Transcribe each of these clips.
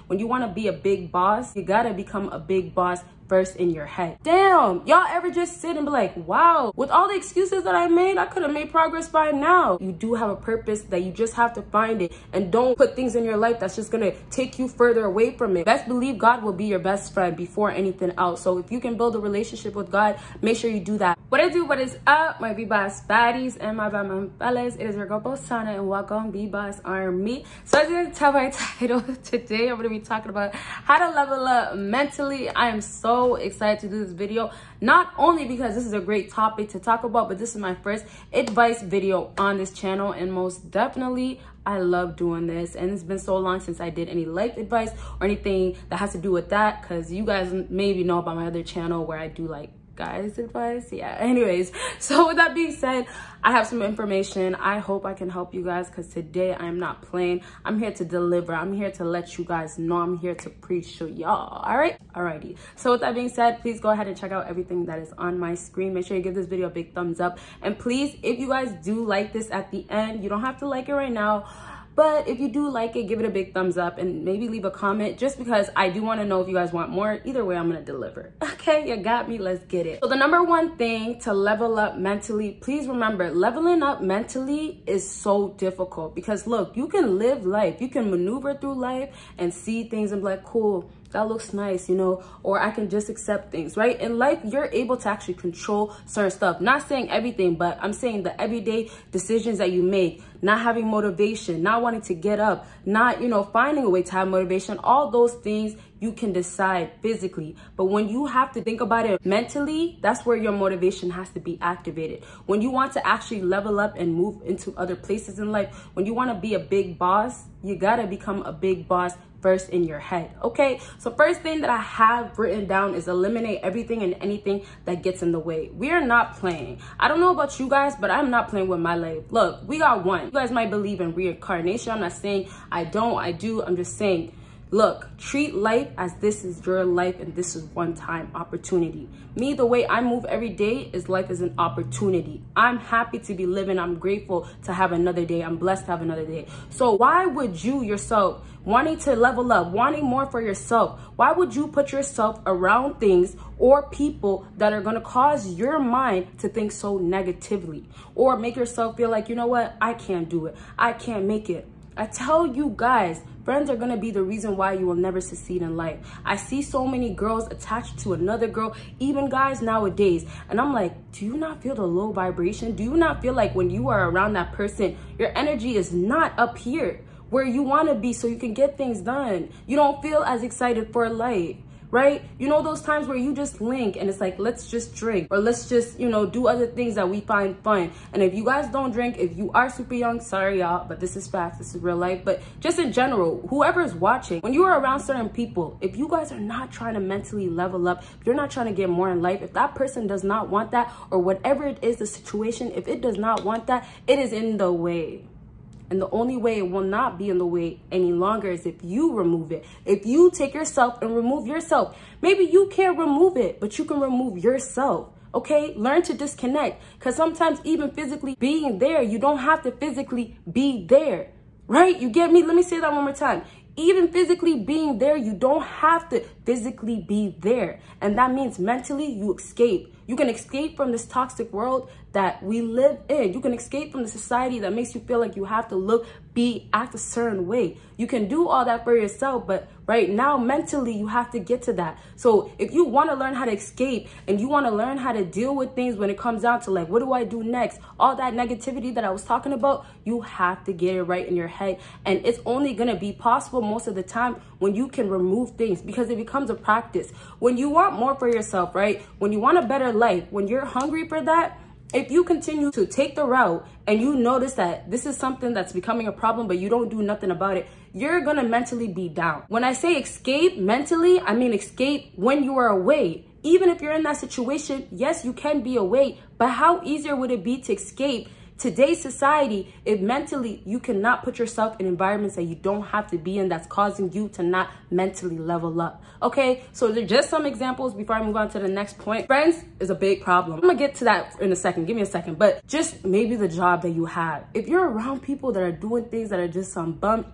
when you want to be a big boss, you gotta become a big boss first in your head. Damn, y'all ever just sit and be like, wow, with all the excuses that I made, I could have made progress by now. You do have a purpose that you just have to find it, and don't put things in your life that's just gonna take you further away from it. Best believe God will be your best friend before anything else. So if you can build a relationship with God, make sure you do that. What is up, my B-Boss baddies and my fellas? It is your girl Bosana, and welcome B-Boss Army. So as you can tell by title, today I'm gonna be talking about how to level up mentally. I am so excited to do this video, not only because this is a great topic to talk about, but this is my first advice video on this channel, and most definitely I love doing this. And it's been so long since I did any life advice or anything that has to do with that, because you guys maybe know about my other channel where I do like guys advice. Yeah, anyways, so with that being said, I have some information. I hope I can help you guys, because today I'm not playing. I'm here to deliver. I'm here to let you guys know. I'm here to preach to y'all. All right, alrighty. So with that being said, please go ahead and check out everything that is on my screen. Make sure you give this video a big thumbs up, and please, if you guys do like this at the end, you don't have to like it right now, but if you do like it, give it a big thumbs up and maybe leave a comment, just because I do want to know if you guys want more. Either way, I'm going to deliver. Okay, you got me. Let's get it. So the number one thing to level up mentally, please remember, leveling up mentally is so difficult, because look, you can live life. You can maneuver through life and see things and be like, cool, that looks nice, you know, or I can just accept things, right? In life, you're able to actually control certain stuff. Not saying everything, but I'm saying the everyday decisions that you make, not having motivation, not wanting to get up, not, you know, finding a way to have motivation, all those things you can decide physically. But when you have to think about it mentally, that's where your motivation has to be activated. When you want to actually level up and move into other places in life, when you want to be a big boss, you gotta become a big boss first in your head. Okay, so first thing that I have written down is eliminate everything and anything that gets in the way. We are not playing. I don't know about you guys, but I'm not playing with my life. Look, we got one. You guys might believe in reincarnation. I'm not saying I don't, I do. I'm just saying, look, treat life as this is your life and this is one-time opportunity. Me, the way I move every day is life is an opportunity. I'm happy to be living. I'm grateful to have another day. I'm blessed to have another day. So why would you yourself, wanting to level up, wanting more for yourself, why would you put yourself around things or people that are going to cause your mind to think so negatively, or make yourself feel like, you know what, I can't do it, I can't make it? I tell you guys, friends are going to be the reason why you will never succeed in life. I see so many girls attached to another girl, even guys nowadays. And I'm like, do you not feel the low vibration? Do you not feel like when you are around that person, your energy is not up here where you want to be so you can get things done? You don't feel as excited for life, right? You know those times where you just link and it's like, let's just drink, or let's just, you know, do other things that we find fun. And if you guys don't drink, if you are super young, sorry y'all, but this is facts, this is real life. But just in general, whoever is watching, when you are around certain people, if you guys are not trying to mentally level up, if you're not trying to get more in life, if that person does not want that, or whatever it is, the situation, if it does not want that, it is in the way. And the only way it will not be in the way any longer is if you remove it. If you take yourself and remove yourself. Maybe you can't remove it, but you can remove yourself. Okay, learn to disconnect, because sometimes even physically being there, you don't have to physically be there, right? You get me? Let me say that one more time. Even physically being there, you don't have to physically be there. And that means mentally you escape. You can escape from this toxic world that we live in. You can escape from the society that makes you feel like you have to look, be, act a certain way. You can do all that for yourself, but right now, mentally, you have to get to that. So if you want to learn how to escape and you want to learn how to deal with things when it comes down to like, what do I do next? All that negativity that I was talking about, you have to get it right in your head. And it's only going to be possible most of the time when you can remove things, because it becomes a practice. When you want more for yourself, right? When you want a better life, when you're hungry for that, if you continue to take the route and you notice that this is something that's becoming a problem, but you don't do nothing about it, you're gonna mentally be down. When I say escape mentally, I mean escape when you are away. Even if you're in that situation, yes, you can be away, but how easier would it be to escape today's society if mentally you cannot put yourself in environments that you don't have to be in, that's causing you to not mentally level up? Okay, so they're just some examples before I move on to the next point. Friends is a big problem. I'm gonna get to that in a second, give me a second. But just maybe the job that you have, if you're around people that are doing things that are just some bump,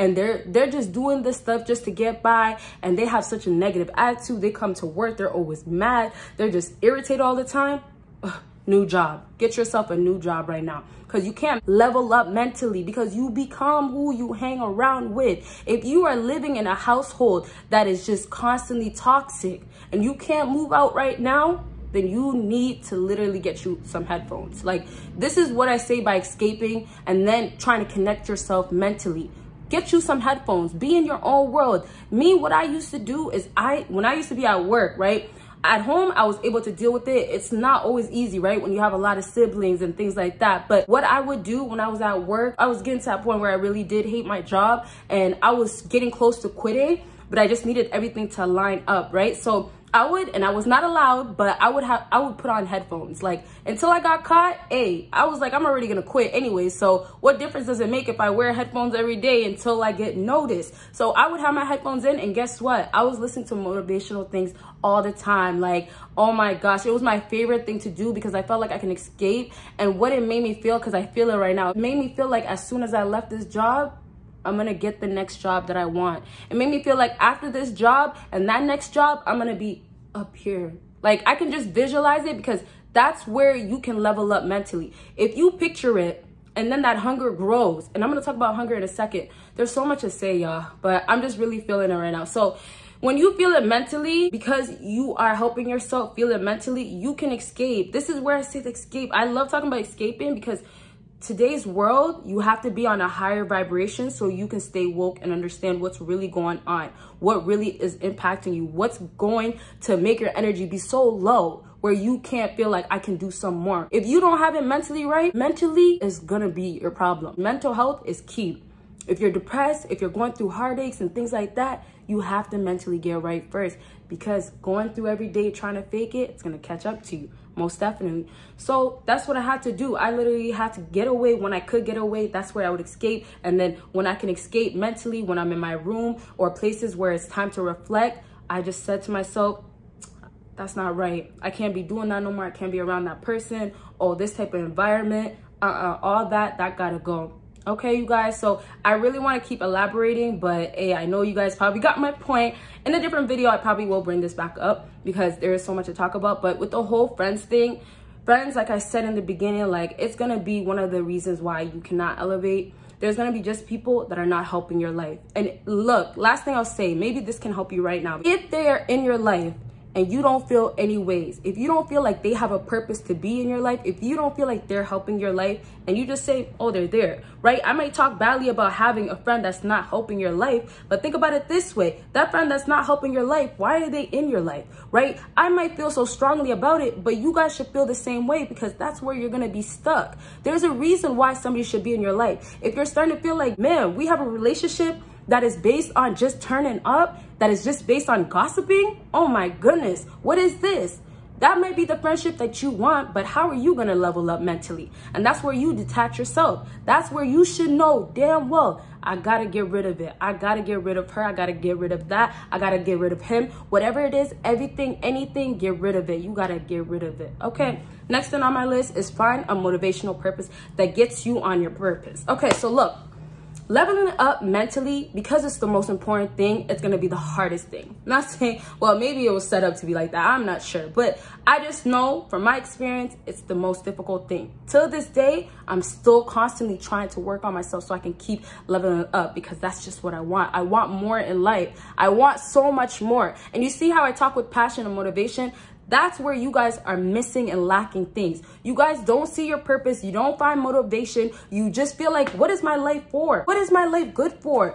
and they're just doing this stuff just to get by, and they have such a negative attitude. They come to work, they're always mad, they're just irritated all the time. Ugh, new job. Get yourself a new job right now, because you can't level up mentally, because you become who you hang around with. If you are living in a household that is just constantly toxic and you can't move out right now, then you need to literally get you some headphones. Like, this is what I say by escaping and then trying to connect yourself mentally. Get you some headphones. Be in your own world. Me, what I used to do is when I used to be at work, right? At home, I was able to deal with it. It's not always easy, right? When you have a lot of siblings and things like that. But what I would do when I was at work, I was getting to that point where I really did hate my job, and I was getting close to quitting, but I just needed everything to line up, right? So I would, and I was not allowed, but I would put on headphones. Like, until I got caught, I was like, I'm already gonna quit anyway. So what difference does it make if I wear headphones every day until I get noticed? So I would have my headphones in, and guess what? I was listening to motivational things all the time. Like, oh my gosh, it was my favorite thing to do because I felt like I can escape. And what it made me feel, because I feel it right now, it made me feel like as soon as I left this job, I'm gonna get the next job that I want. It made me feel like after this job and that next job, I'm gonna be up here. Like, I can just visualize it, because that's where you can level up mentally. If you picture it and then that hunger grows, and I'm gonna talk about hunger in a second. There's so much to say, y'all, but I'm just really feeling it right now. So when you feel it mentally, because you are helping yourself feel it mentally, you can escape. This is where I say escape. I love talking about escaping, because today's world, you have to be on a higher vibration so you can stay woke and understand what's really going on, what really is impacting you, what's going to make your energy be so low where you can't feel like I can do some more. If you don't have it mentally right, mentally is gonna be your problem. Mental health is key. If you're depressed, if you're going through heartaches and things like that, you have to mentally get right first, because going through every day trying to fake it, it's gonna catch up to you. Most definitely. So that's what I had to do. I literally had to get away when I could get away. That's where I would escape. And then when I can escape mentally, when I'm in my room or places where it's time to reflect, I just said to myself, that's not right. I can't be doing that no more. I can't be around that person or this type of environment. All that gotta go. Okay, you guys, so I really want to keep elaborating, but hey, I know you guys probably got my point. In a different video, I probably will bring this back up because there is so much to talk about. But with the whole friends thing, friends, like I said in the beginning, like, it's gonna be one of the reasons why you cannot elevate. There's gonna be just people that are not helping your life. And look, last thing I'll say, maybe this can help you right now. If they are in your life and you don't feel any ways, if you don't feel like they have a purpose to be in your life, if you don't feel like they're helping your life, and you just say, oh, they're there, right? I might talk badly about having a friend that's not helping your life, but think about it this way. That friend that's not helping your life, why are they in your life, right? I might feel so strongly about it, but you guys should feel the same way, because that's where you're gonna be stuck. There's a reason why somebody should be in your life. If you're starting to feel like, man, we have a relationship that is based on just turning up, that is just based on gossiping, oh my goodness, what is this? That might be the friendship that you want, but how are you gonna level up mentally? And that's where you detach yourself. That's where you should know damn well, I gotta get rid of it. I gotta get rid of her. I gotta get rid of that. I gotta get rid of him. Whatever it is, everything, anything, get rid of it. You gotta get rid of it, okay? Next thing on my list is find a motivational purpose that gets you on your purpose. Okay, so look, leveling up mentally, because it's the most important thing, it's gonna be the hardest thing. I'm not saying, well, maybe it was set up to be like that, I'm not sure, but I just know from my experience, it's the most difficult thing. Till this day, I'm still constantly trying to work on myself so I can keep leveling up, because that's just what I want. I want more in life. I want so much more. And you see how I talk with passion and motivation? That's where you guys are missing and lacking things. You guys don't see your purpose. You don't find motivation. You just feel like, what is my life for? What is my life good for?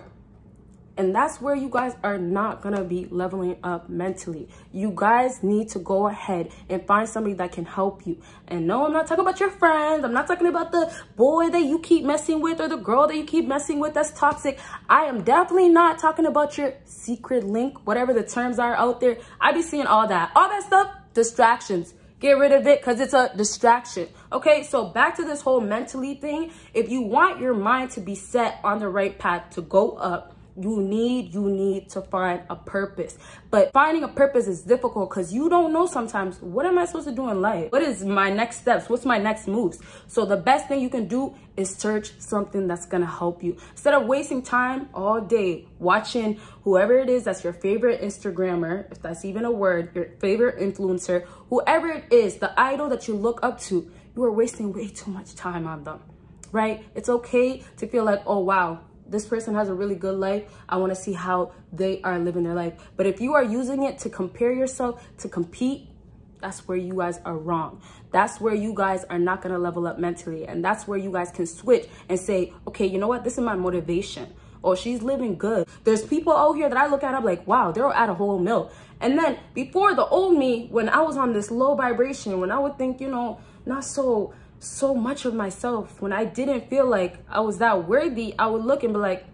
And that's where you guys are not gonna be leveling up mentally. You guys need to go ahead and find somebody that can help you. And no, I'm not talking about your friends. I'm not talking about the boy that you keep messing with or the girl that you keep messing with that's toxic. I am definitely not talking about your secret link, whatever the terms are out there. I be seeing all that stuff, distractions. Get rid of it, because it's a distraction. Okay, so back to this whole mentally thing. If you want your mind to be set on the right path to go up, You need to find a purpose. But finding a purpose is difficult because you don't know sometimes, what am I supposed to do in life? What is my next steps? What's my next moves? So the best thing you can do is search something that's gonna help you. Instead of wasting time all day watching whoever it is that's your favorite Instagrammer, if that's even a word, your favorite influencer, whoever it is, the idol that you look up to, you are wasting way too much time on them, right? It's okay to feel like, oh wow, this person has a really good life. I want to see how they are living their life. But if you are using it to compare yourself, to compete, that's where you guys are wrong. That's where you guys are not going to level up mentally. And that's where you guys can switch and say, okay, you know what? This is my motivation. Oh, she's living good. There's people out here that I look at, I'm like, wow, they're at a whole meal. And then before, the old me, when I was on this low vibration, when I would think, you know, not so much of myself, when I didn't feel like I was that worthy, I would look and be like,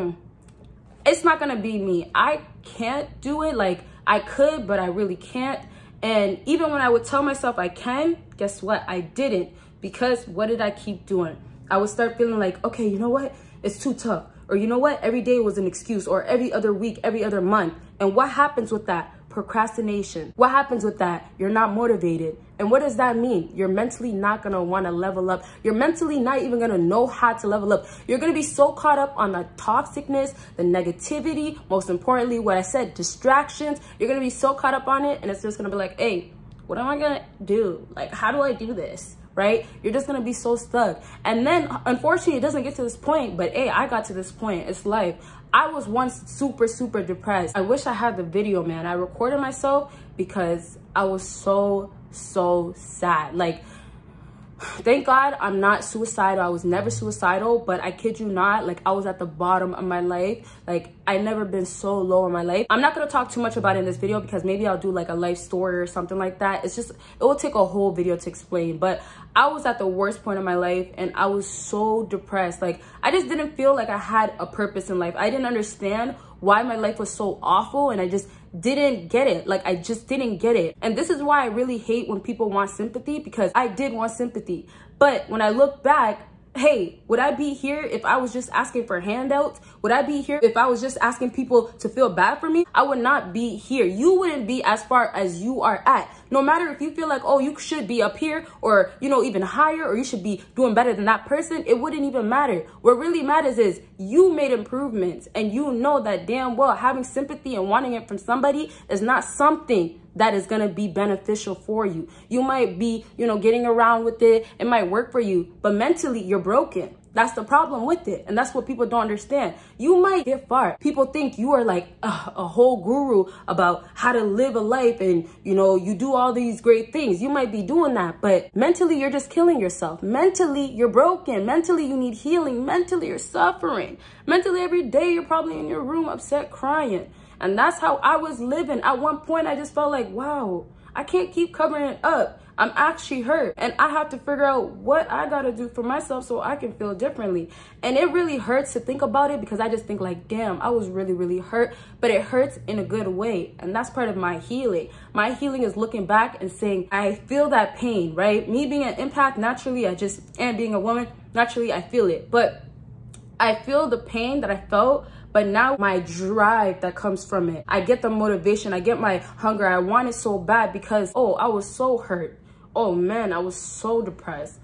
it's not gonna be me. I can't do it. Like, I could, but I really can't. And even when I would tell myself I can, guess what? I didn't. Because what did I keep doing? I would start feeling like, okay, you know what? It's too tough. Or you know what? Every day was an excuse, or every other week, every other month. And what happens with that? Procrastination. What happens with that? You're not motivated. And what does that mean? You're mentally not going to want to level up. You're mentally not even going to know how to level up. You're going to be so caught up on the toxicness, the negativity, most importantly, what I said, distractions. You're going to be so caught up on it, and it's just going to be like, hey, what am I going to do? Like, how do I do this? Right? You're just going to be so stuck. And then, unfortunately, it doesn't get to this point, but hey, I got to this point. It's life. I was once super depressed. I wish I had the video, man. I recorded myself because I was so sad. Like, thank God I'm not suicidal. I was never suicidal, but I kid you not, like, I was at the bottom of my life. Like, I never been so low in my life. I'm not gonna talk too much about it in this video because maybe I'll do like a life story or something like that. It's just, it will take a whole video to explain. But I was at the worst point of my life and I was so depressed. Like, I just didn't feel like I had a purpose in life. I didn't understand why my life was so awful, and I just didn't get it. Like, I just didn't get it. And this is why I really hate when people want sympathy, because I did want sympathy. But when I look back, hey, would I be here if I was just asking for handouts? Would I be here if I was just asking people to feel bad for me? I would not be here. You wouldn't be as far as you are at. No matter if you feel like, oh, you should be up here, or, you know, even higher, or you should be doing better than that person, it wouldn't even matter. What really matters is you made improvements, and you know that damn well having sympathy and wanting it from somebody is not something that is going to be beneficial for you. You might be, you know, getting around with it. It might work for you, but mentally you're broken. That's the problem with it. And that's what people don't understand. You might get far. People think you are like a whole guru about how to live a life, and, you know, you do all these great things. You might be doing that, but mentally you're just killing yourself. Mentally you're broken. Mentally you need healing. Mentally you're suffering. Mentally every day you're probably in your room upset, crying. And that's how I was living. At one point, I just felt like, wow, I can't keep covering it up. I'm actually hurt. And I have to figure out what I got to do for myself so I can feel differently. And it really hurts to think about it, because I just think like, damn, I was really hurt. But it hurts in a good way. And that's part of my healing. My healing is looking back and saying, I feel that pain, right? Me being an empath, naturally, and being a woman, naturally, I feel it. But I feel the pain that I felt. But now my drive that comes from it, I get the motivation, I get my hunger. I want it so bad because, oh, I was so hurt. Oh man, I was so depressed.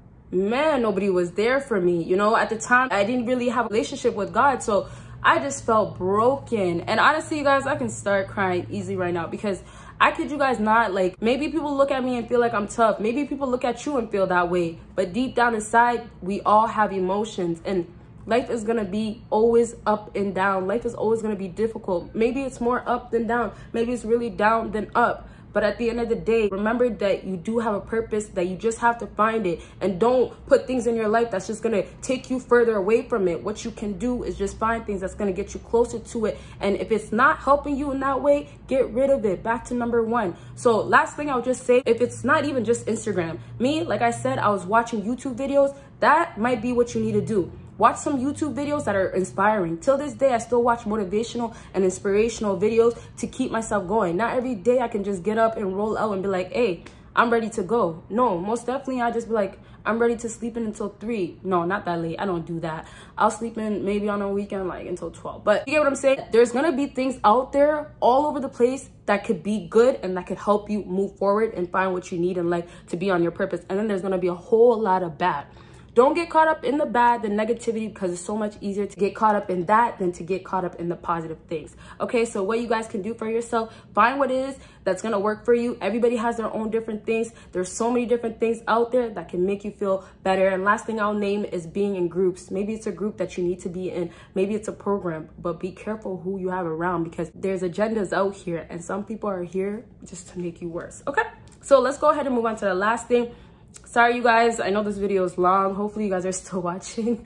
Man, nobody was there for me. You know, at the time, I didn't really have a relationship with God. So I just felt broken. And honestly, you guys, I can start crying easy right now, because I kid you guys not, like, maybe people look at me and feel like I'm tough. Maybe people look at you and feel that way. But deep down inside, we all have emotions, and life is gonna be always up and down. Life is always gonna be difficult. Maybe it's more up than down. Maybe it's really down than up. But at the end of the day, remember that you do have a purpose, that you just have to find it. And don't put things in your life that's just gonna take you further away from it. What you can do is just find things that's gonna get you closer to it. And if it's not helping you in that way, get rid of it. Back to number one. So last thing I'll just say, if it's not even just Instagram, me, like I said, I was watching YouTube videos. That might be what you need to do. Watch some YouTube videos that are inspiring. Till this day, I still watch motivational and inspirational videos to keep myself going. Not every day I can just get up and roll out and be like, hey, I'm ready to go. No, most definitely I just be like, I'm ready to sleep in until 3. No, not that late. I don't do that. I'll sleep in maybe on a weekend, like until 12. But you get what I'm saying? There's gonna be things out there all over the place that could be good and that could help you move forward and find what you need in life to be on your purpose. And then there's gonna be a whole lot of bad. Don't get caught up in the bad, the negativity, because it's so much easier to get caught up in that than to get caught up in the positive things. Okay, so what you guys can do for yourself, find what it is that's gonna work for you. Everybody has their own different things. There's so many different things out there that can make you feel better. And last thing I'll name is being in groups. Maybe it's a group that you need to be in. Maybe it's a program, but be careful who you have around, because there's agendas out here and some people are here just to make you worse. Okay, so let's go ahead and move on to the last thing. Sorry, you guys, I know this video is long. Hopefully you guys are still watching.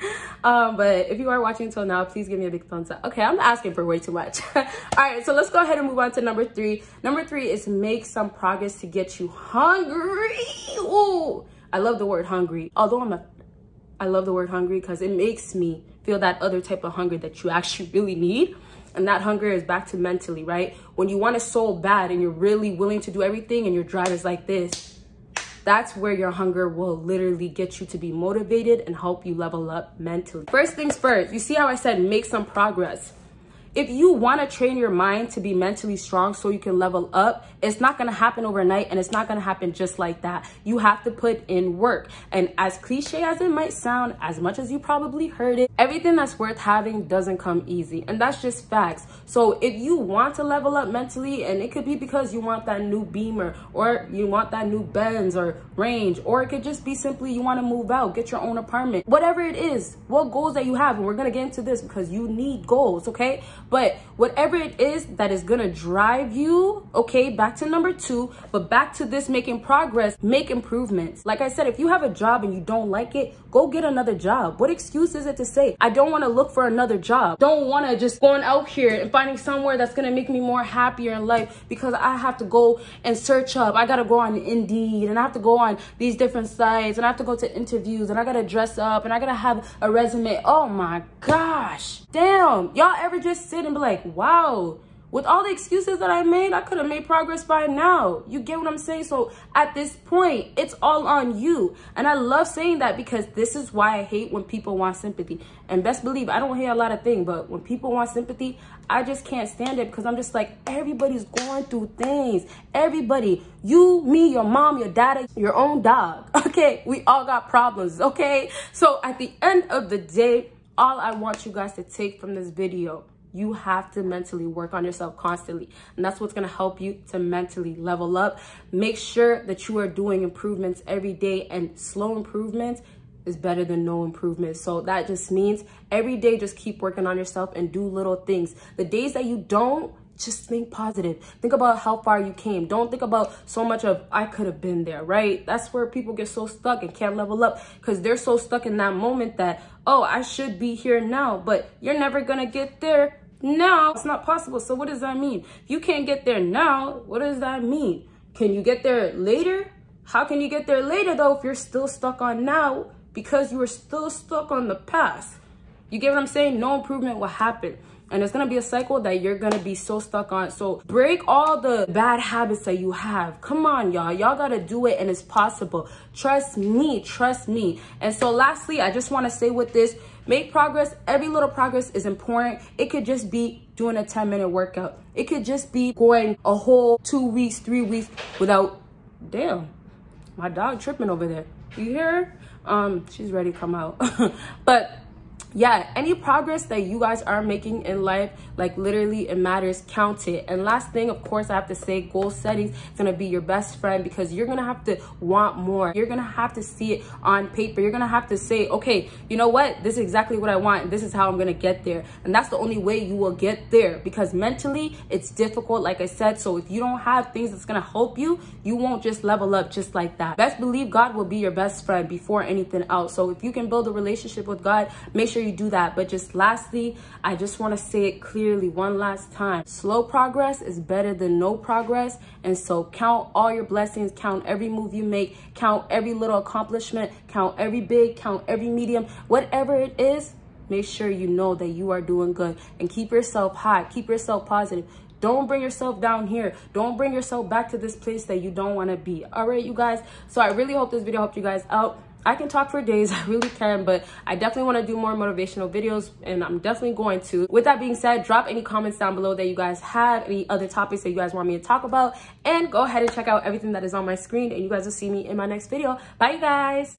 But if you are watching until now, please give me a big thumbs up. Okay, I'm asking for way too much. All right, so let's go ahead and move on to number 3. Number 3 is make some progress to get you hungry. Ooh, I love the word hungry. Although I love the word hungry because it makes me feel that other type of hunger that you actually really need. And that hunger is back to mentally, right? When you want it so bad and you're really willing to do everything and your drive is like this, that's where your hunger will literally get you to be motivated and help you level up mentally. First things first, you see how I said make some progress. If you want to train your mind to be mentally strong so you can level up, it's not going to happen overnight and it's not going to happen just like that. You have to put in work. And as cliche as it might sound, as much as you probably heard it, everything that's worth having doesn't come easy. And that's just facts. So if you want to level up mentally, and it could be because you want that new Beamer or you want that new Benz or Range, or it could just be simply you want to move out, get your own apartment, whatever it is, what goals that you have. And we're going to get into this because you need goals, okay? But whatever it is that is gonna drive you, okay, back to number 2, but back to this making progress, make improvements. Like I said, if you have a job and you don't like it, go get another job. What excuse is it to say, I don't wanna look for another job? Don't wanna just going out here and finding somewhere that's gonna make me more happier in life because I have to go and search up. I gotta go on Indeed and I have to go on these different sites and I have to go to interviews and I gotta dress up and I gotta have a resume. Oh my gosh. Damn, y'all ever just sit and be like, wow, with all the excuses that I made, I could have made progress by now. You get what I'm saying? So at this point, it's all on you. And I love saying that because this is why I hate when people want sympathy. And best believe, I don't hate a lot of things, but when people want sympathy, I just can't stand it because I'm just like, everybody's going through things. Everybody, you, me, your mom, your dad, your own dog. Okay, we all got problems, okay? So at the end of the day, all I want you guys to take from this video, you have to mentally work on yourself constantly. And that's what's going to help you to mentally level up. Make sure that you are doing improvements every day, and slow improvements is better than no improvement. So that just means every day, just keep working on yourself and do little things. The days that you don't, just think positive. Think about how far you came. Don't think about so much of, I could have been there, right? That's where people get so stuck and can't level up because they're so stuck in that moment that, oh, I should be here now, but you're never going to get there now. It's not possible. So what does that mean? If you can't get there now, what does that mean? Can you get there later? How can you get there later though if you're still stuck on now because you were still stuck on the past? You get what I'm saying? No improvement will happen. And it's going to be a cycle that you're going to be so stuck on. So break all the bad habits that you have. Come on, y'all. Y'all got to do it and it's possible. Trust me. Trust me. And so lastly, I just want to say with this, make progress. Every little progress is important. It could just be doing a 10-minute workout. It could just be going a whole 2 weeks, 3 weeks without, damn, my dog tripping over there. You hear her? She's ready to come out. But yeah, any progress that you guys are making in life, like literally it matters, count it. And last thing, of course, I have to say goal setting is going to be your best friend because you're going to have to want more. You're going to have to see it on paper. You're going to have to say, okay, you know what? This is exactly what I want. And this is how I'm going to get there. And that's the only way you will get there because mentally it's difficult, like I said. So if you don't have things that's going to help you, you won't just level up just like that. Best believe God will be your best friend before anything else. So if you can build a relationship with God, make sure you do that. But just lastly, I just want to say it clearly one last time. Slow progress is better than no progress. And so count all your blessings, count every move you make, count every little accomplishment, count every big, count every medium, whatever it is. Make sure you know that you are doing good and keep yourself high, keep yourself positive. Don't bring yourself down here. Don't bring yourself back to this place that you don't want to be. All right, you guys. So I really hope this video helped you guys out. I can talk for days, I really can, but I definitely want to do more motivational videos, and I'm definitely going to. With that being said, drop any comments down below that you guys have, any other topics that you guys want me to talk about, and go ahead and check out everything that is on my screen, and you guys will see me in my next video. Bye, you guys.